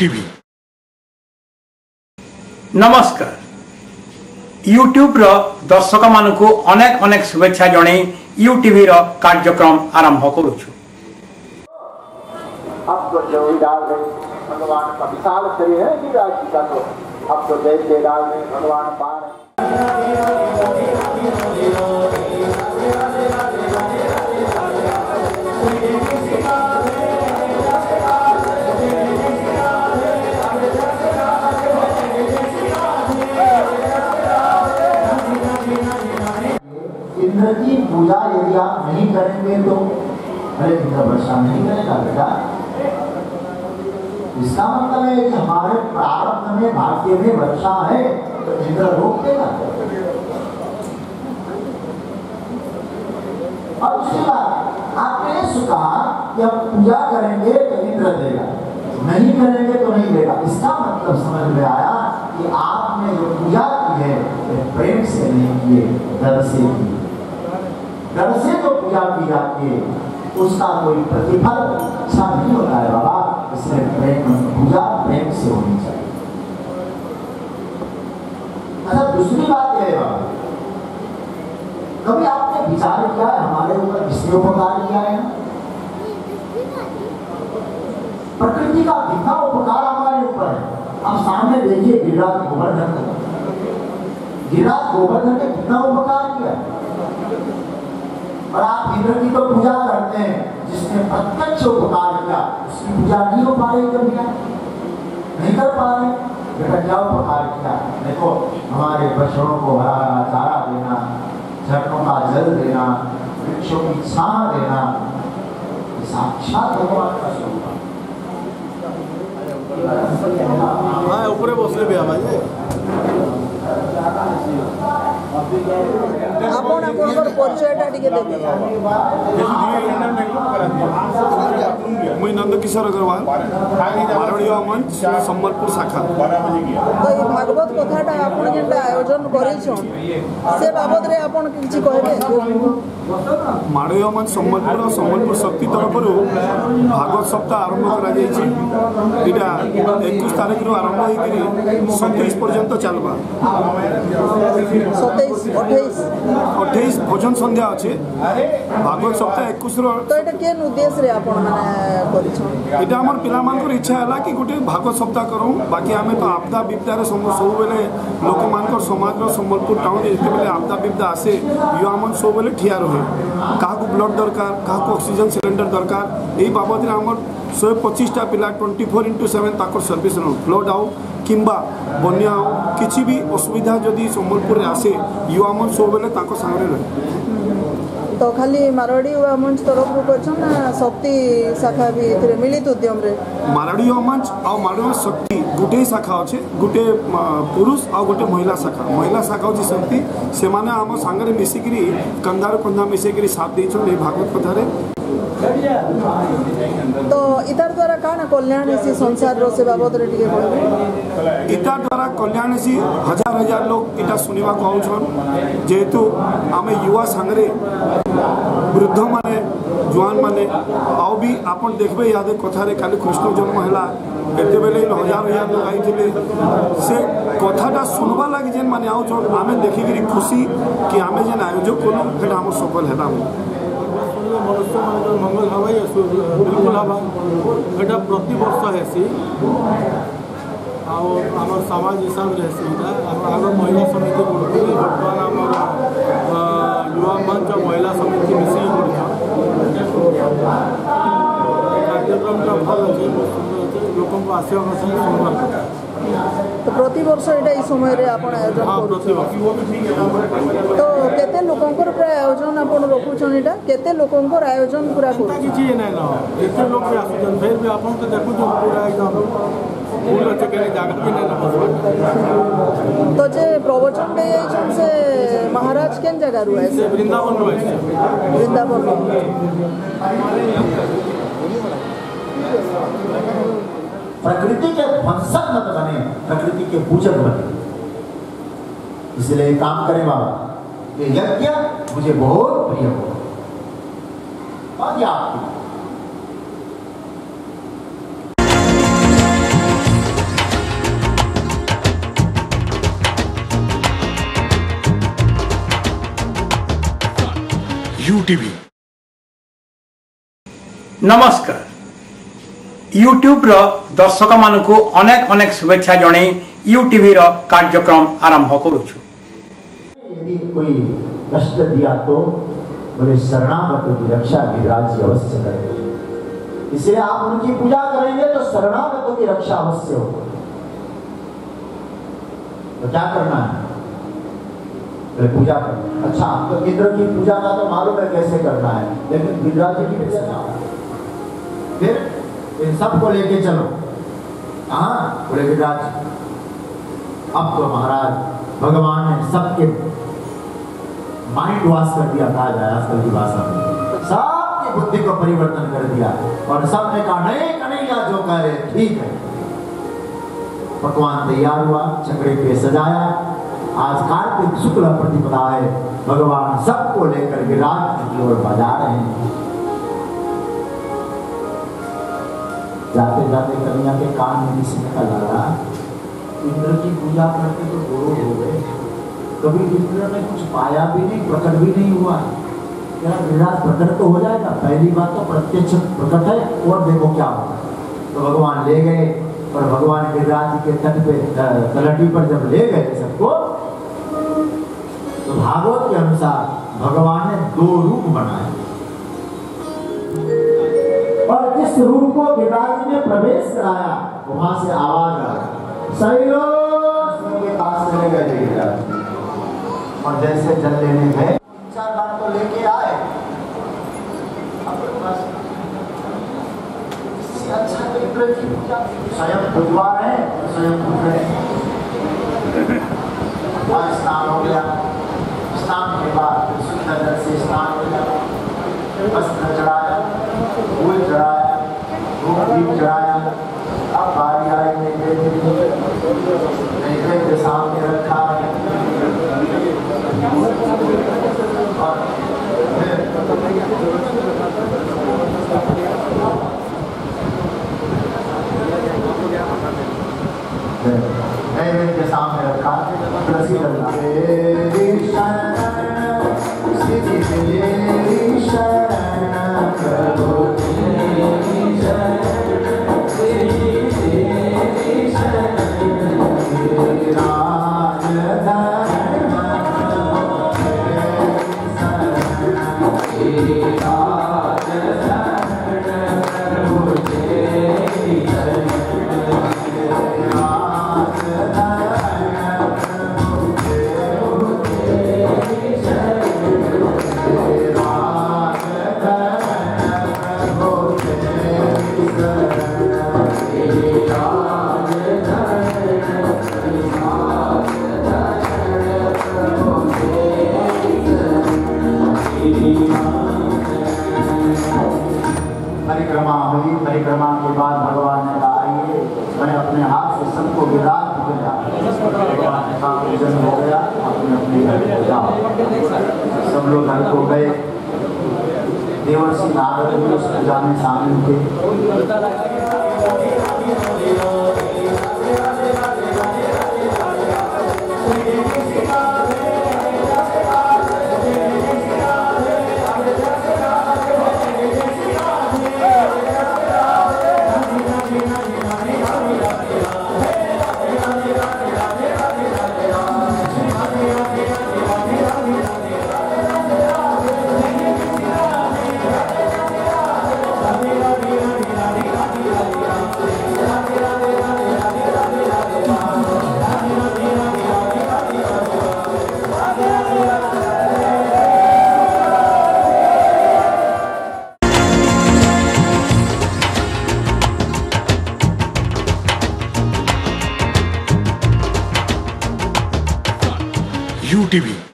UTV. नमस्कार। YouTube रो दर्शक मानकु अनेक अनेक शुभेच्छा जणे यूटीवी रो कार्यक्रम आरंभ करूछु। अब तो जो डाल में भगवान का विशाल शरीर है गिरिराज जी का, तो अब तो जैसे डाल में भगवान पार है। इंद्र की पूजा यदि आप नहीं करेंगे तो अरे इंद्र वर्षा नहीं करेगा बेटा। इसका मतलब है कि हमारे प्रारब्ध में भाग्य में वर्षा है तो इंद्र रोक देगा। और उसके बाद आपने सुना कि हम पूजा करेंगे तो इंद्र देगा, नहीं करेंगे तो नहीं देगा। इसका मतलब समझ में आया कि आपने जो पूजा की है प्रेम से नहीं किए, डर से की। डर से जो पूजा की जाती है उसका कोई प्रतिफल अच्छा नहीं होता है बाबा। इसलिए प्रेम पूजा प्रेम से होनी चाहिए। अच्छा, दूसरी बात यह है बाबा, कभी आपने विचार किया है हमारे ऊपर किसने उपकार किया है? प्रकृति का कितना उपकार हमारे ऊपर है। अब सामने देखिए गिरिराज गोवर्धन ने कितना उपकार किया। और आप इंद्र की तो पूजा करते हैं, जिसने प्रत्यक्ष उपकार किया उसकी पूजा नहीं हो पा रही, कभी नहीं कर पा रहे। बेटा क्या उपकार किया? देखो हमारे बछड़ों को हरा हरा चारा देना, झरनों का जल देना, वृक्षों की छां देना, साक्षात भगवान का स्वरूप। हाँ ऊपर बसले भी आवाज आपण आपनकर परिचयटा टिके देबे। मुई नंदकिशोर अग्रवाल, मारवाड़ी मंच संबलपुर शाखा। तो ये भागवत कथाटा आपण जेटा आयोजन करिछन से बाबद रे आपण किछि कहबे? मारवाड़ी मंच संबलपुर शक्ति तरफ भागवत सप्ताह आरंभ करा जायछि। इटा 21 तारिख रु आरंभ होई 27 पर्यंत चलबा। 28 भोजन संध्या अच्छे। भागवत सप्ताह 21 तो एटा केन उद्देश्य रे आपण माने करिछन? एटा हमर पिला मानकर इच्छा हला कि गोटे भागवत सप्ताह करूँ। बाकी आमे तो आपदा विपदा रे सब बेले लोक मानकर समाज रो संबलपुर टाउन जेते बेले आपदा विपदा आसे युवा मन सब बेले ठिया रहे। काहाको ब्लड दरकार, काहाको ऑक्सीजन सिलेंडर दरकार। एई बाबद रे हमर 125टा पिला 24/7 ताकर सर्विस फ्लड आओ किंबा बन्या आओ किसी भी असुविधा जदि संबलपुर रे आसे युवा मन सब बेले ताको सामने रहे। तो खाली मारवाड़ी युवा मंच तरफ रू करछन ना शक्ति शाखा भी एथरे मिलित उद्यम रे? मारवाड़ी युवा मंच और मारवाड़ी शक्ति गोटे शाखा अच्छे, गोटे पुरुष और गोटे महिला शाखा। महिला शाखा होची शक्ति, से माने हम सांगरे मिसिकरी कंधार कंधा मिसिकरी साथ देछन ए भागवत कथा रे। तो इतार द्वारा काना कल्याण इसी संसार रो से बाबद रे टिके बोलबे? इतार द्वारा कल्याण इसी हजार लोग इटा सुनिबा को आउछन। जेहेतु आमे युवा सांगरे वृद्ध माने जवान माने आउ भी आपन देखबे याद कथा रे काली कृष्ण जन्म हला एते बेले हजार लोग आइथिले। से कथाटा सुनबा लागि जेन माने आउछन आमे देखिकरी खुशी कि आमे जेन आयोजक कोन फेटा हम सफल हेला। मनुष्य मान मंगल हवा बिल्कुल हवा एटा प्रति वर्ष हेसी। आम समाज हिसाब से आग महिला समिति गुरुकुल बर्तमान आम युवा मंच और महिला समिति मिसिक कार्यक्रम भल अच्छे लोक आसवा कथा सुनवा कथा। तो प्रति वर्ष एटा ई समय रे आपण आयोजन तो केते लोकंकर प्राय आयोजन आपण रखुछन? एटा केते लोकंकर आयोजन पूरा करू किछि नै न एते लोक आसुछन फिर भी आपण तो देखु जो पूरा एकदम फूल अच्छे के जगह भी नै। तो जे प्रवचन दे छन से महाराज केन जगह रु है? वृंदावन रु है। वृंदावन प्रकृति के वंशक मत बने, प्रकृति के पूजक बने। इसलिए काम करें बाबा, ये यज्ञ मुझे बहुत प्रिय हो। और UTV नमस्कार यूट्यूब रो दर्शक मानक अनेक अनेक शुभेच्छा जणे यूटीवी रो कार्यक्रम आरंभ करूछु। यदि कोई कष्ट दिया तो बोले शरणागत की रक्षा गिरिराज जी अवश्य करेंगे। इसलिए आप उनकी पूजा करेंगे तो शरणागतों की रक्षा अवश्य होगी। तो क्या करना है? तो पूजा करना। अच्छा, तो इंद्र की पूजा का तो मालूम है कैसे करना है, लेकिन गिरिराज जी की पूजा ना। फिर इन सबको लेके चलो। हाँ बोले गिरिराज, अब तो महाराज भगवान ने सबके माइंड वॉश कर दिया, कहा जाए आजकल की भाषा में, सबकी बुद्धि को परिवर्तन कर दिया और सबने कहा नहीं कन्हैया जो कह रहे ठीक है। पकवान तैयार हुआ, चक्रे पे सजाया। आज कार्तिक शुक्ल प्रतिपदा है, भगवान सबको लेकर गिरिराज की ओर बजा रहे हैं। जाते जाते कन्हैया के कान में किसी ने कहा, इंद्र की पूजा करके तो गुरु हो गए, कभी इंद्र ने कुछ पाया भी नहीं, प्रकट भी नहीं हुआ। क्या गिरिराज प्रकट तो हो जाएगा? पहली बात तो प्रत्यक्ष प्रकट है, और देखो क्या होगा। तो भगवान ले गए और भगवान गिरिराज के तट पे तलहटी पर जब ले गए सबको, तो भागवत के अनुसार भगवान ने 2 रूप बनाए और जिस रूप को गिरिराज ने प्रवेश कराया वहां से आवाज आ सही लोग के पास चले गए गिरिराज, और जैसे जल लेने गए 4 बार तो लेके आए। अच्छा इंद्र की पूजा स्वयं बुधवा रहे, स्वयं पूछ रहे। स्नान हो गया, स्नान के बाद सुंदर जल से स्नान हो गया, वस्त्र चढ़ाया, फूल चढ़ाया, धूप दीप चढ़ाया। अब बारी आई नैवेद्य सामने रखा नैवेद्य सामने रखा। तुलसी परिक्रमा हुई। परिक्रमा के बाद भगवान ने कहा आइए मैं अपने हाथ से सबको गिरिराज को गया। भगवान ने कहा पूजन हो गया, अपने अपने घर को जाओ। सब लोग घर को गए। देवर्षि नारद भी उस पूजा में शामिल थे। UTV